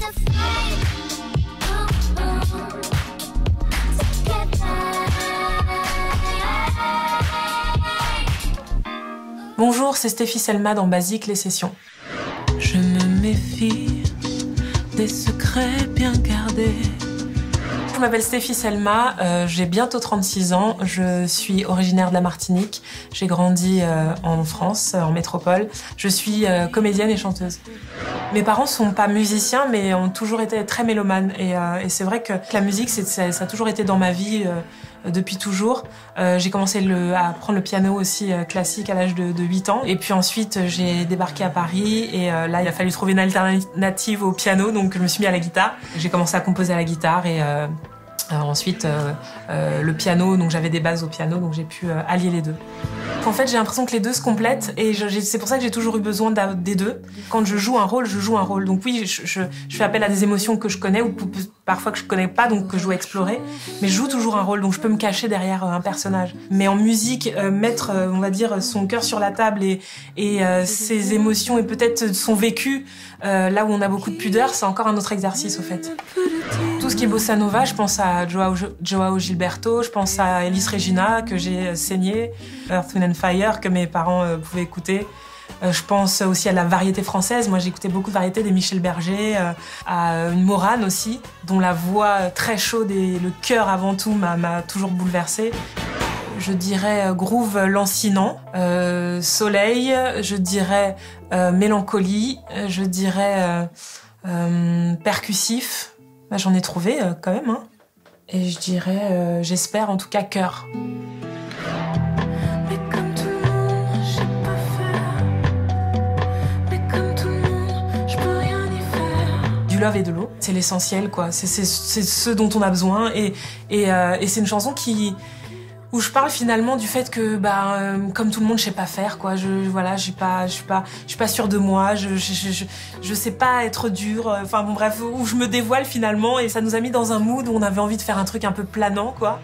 Bonjour, c'est Stéphie Selma dans Basique, les sessions. Je me méfie des secrets bien gardés. Je m'appelle Stéphie Selma, j'ai bientôt 36 ans, je suis originaire de la Martinique, j'ai grandi en France, en métropole. Je suis comédienne et chanteuse. Mes parents sont pas musiciens mais ont toujours été très mélomanes et c'est vrai que la musique ça a toujours été dans ma vie depuis toujours. J'ai commencé à apprendre le piano aussi classique à l'âge de 8 ans et puis ensuite j'ai débarqué à Paris et là il a fallu trouver une alternative au piano donc je me suis mis à la guitare. J'ai commencé à composer à la guitare et ensuite le piano, donc j'avais des bases au piano donc j'ai pu allier les deux. En fait j'ai l'impression que les deux se complètent et c'est pour ça que j'ai toujours eu besoin des deux. Quand je joue un rôle, je joue un rôle. Donc oui, je fais appel à des émotions que je connais ou parfois que je connais pas donc que je dois explorer. Mais je joue toujours un rôle donc je peux me cacher derrière un personnage. Mais en musique, mettre on va dire son cœur sur la table et ses émotions et peut-être son vécu là où on a beaucoup de pudeur, c'est encore un autre exercice au fait. Tout ce qui est bossa nova, je pense à Joao Gilberto, je pense à Elis Regina que j'ai saigné, Earth, Wind and Fire que mes parents pouvaient écouter. Je pense aussi à la variété française. Moi, j'ai écouté beaucoup de variétés, des Michel Berger, à une Morane aussi, dont la voix très chaude et le cœur avant tout m'a toujours bouleversée. Je dirais groove lancinant, soleil, je dirais mélancolie, je dirais percussif. Bah, j'en ai trouvé quand même, hein. Et je dirais, j'espère en tout cas, cœur. Du love et de l'eau, c'est l'essentiel quoi, c'est ce dont on a besoin et c'est une chanson où je parle finalement du fait que comme tout le monde je sais pas faire quoi, je suis pas sûre de moi, je sais pas être dure, enfin bon bref, où je me dévoile finalement et ça nous a mis dans un mood où on avait envie de faire un truc un peu planant quoi.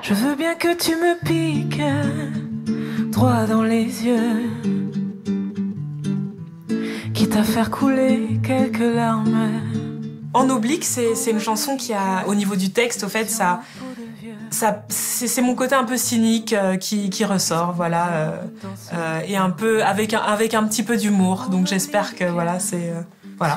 Je veux bien que tu me piques droit dans les yeux, quitte à faire couler quelques larmes. En oblique, c'est une chanson qui a, au niveau du texte, au fait, c'est mon côté un peu cynique qui ressort, voilà, et un peu avec un petit peu d'humour. Donc j'espère que voilà, c'est voilà.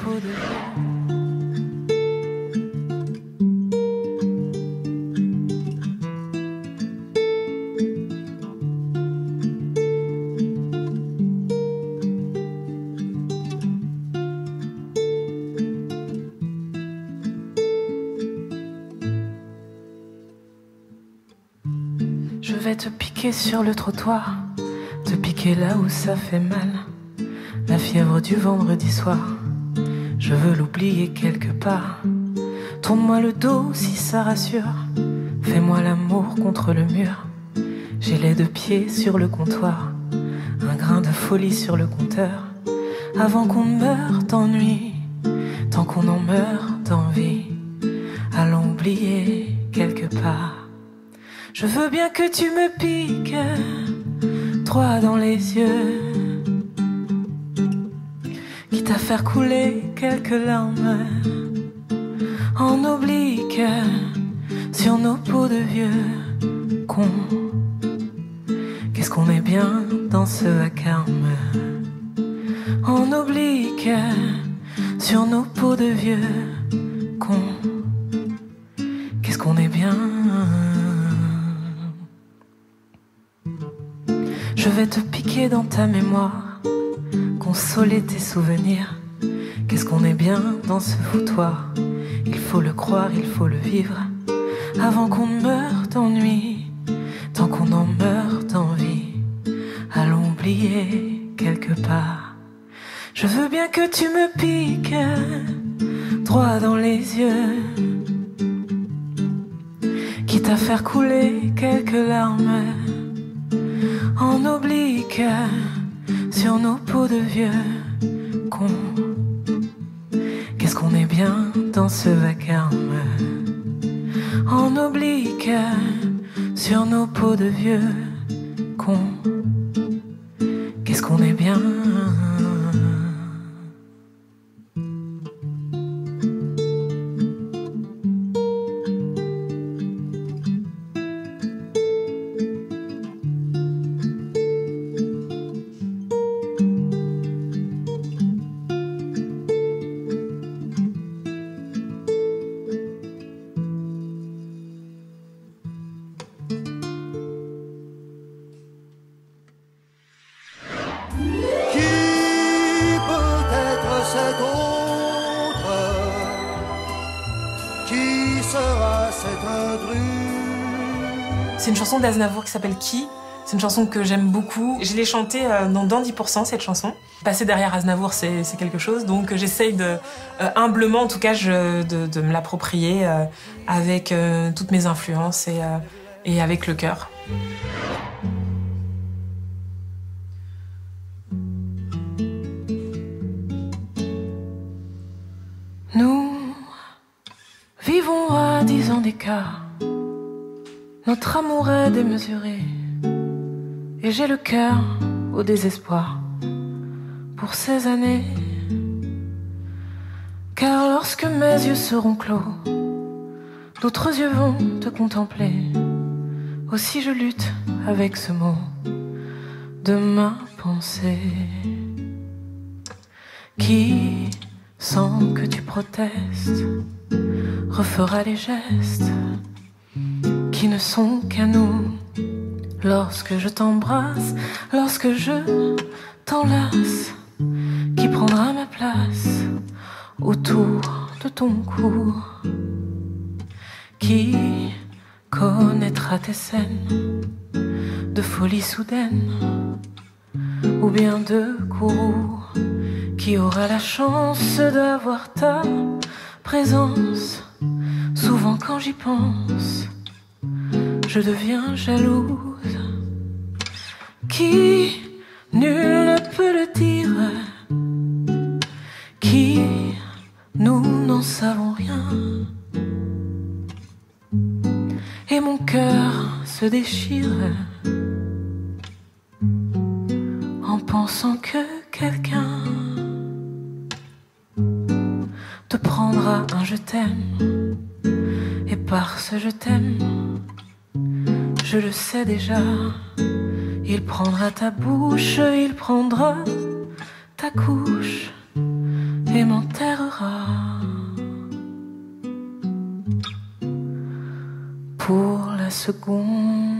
Je vais te piquer sur le trottoir, te piquer là où ça fait mal. La fièvre du vendredi soir, je veux l'oublier quelque part. Tourne-moi le dos si ça rassure, fais-moi l'amour contre le mur. J'ai les deux pieds sur le comptoir, un grain de folie sur le compteur. Avant qu'on ne meure d'ennui, tant qu'on en meurt d'envie, allons oublier quelque part. Je veux bien que tu me piques droit dans les yeux, quitte à faire couler quelques larmes en oblique sur nos peaux de vieux cons. Qu'est-ce qu'on est bien dans ce vacarme en oblique sur nos peaux de vieux cons. Qu'est-ce qu'on est bien. Je vais te piquer dans ta mémoire, consoler tes souvenirs. Qu'est-ce qu'on est bien dans ce foutoir. Il faut le croire, il faut le vivre, avant qu'on ne meure d'ennui, tant qu'on en meurt d'envie, allons oublier quelque part. Je veux bien que tu me piques droit dans les yeux, quitte à faire couler quelques larmes en oblique sur nos peaux de vieux cons. Qu'est-ce qu'on est bien dans ce vacarme en oblique sur nos peaux de vieux cons. Qu'est-ce qu'on est bien. C'est une chanson d'Aznavour qui s'appelle Qui. C'est une chanson que j'aime beaucoup. Je l'ai chantée dans 10%, cette chanson. Passer derrière Aznavour, c'est quelque chose. Donc j'essaye humblement, en tout cas, de me l'approprier avec toutes mes influences et avec le cœur. Nous vivons à 10 ans d'écart. Notre amour est démesuré et j'ai le cœur au désespoir pour ces années. Car lorsque mes yeux seront clos, d'autres yeux vont te contempler. Aussi je lutte avec ce mot de ma pensée qui, sans que tu protestes, refera les gestes qui ne sont qu'à nous. Lorsque je t'embrasse, lorsque je t'enlace, qui prendra ma place autour de ton cou, qui connaîtra tes scènes de folie soudaine ou bien de courroux, qui aura la chance d'avoir ta présence. Souvent quand j'y pense, je deviens jalouse. Qui, nul ne peut le dire, qui, nous n'en savons rien. Et mon cœur se déchire en pensant que quelqu'un te prendra un je t'aime. Et par ce je t'aime, je le sais déjà, il prendra ta bouche, il prendra ta couche et m'enterrera. Pour la seconde